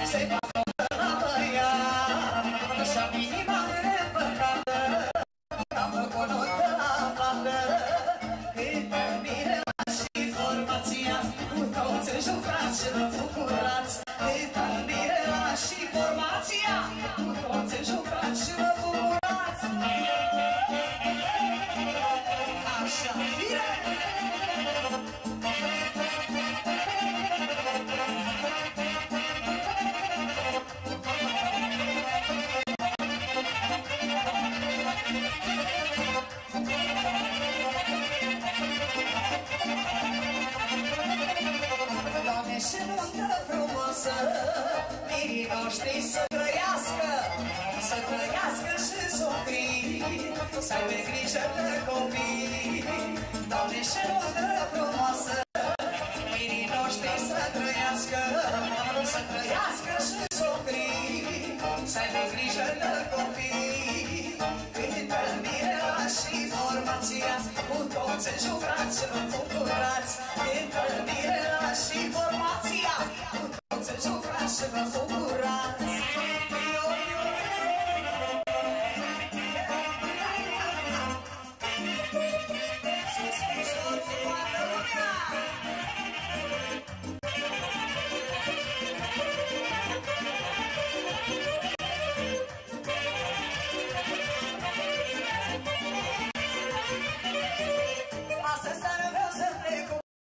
Se facă la băiat, așa inima nepăcată, am făcut o plată. Câtă mirela și formația, cu toți înjucați și vă bucurați. Câtă mirela și formația, cu toți înjucați și vă bucurați. Așa, bine! Doamne, și nuntă frumoasă, mirii noștri să trăiască, să trăiască și socrii, să aibă grijă de copii. Doamne, și nuntă frumoasă, mirii noștri să trăiască, să trăiască și socrii, să aibă grijă de copii. Cântă mirela și formația, cu toți înjucați și vă bucurați. Cântă mirela și formația, cu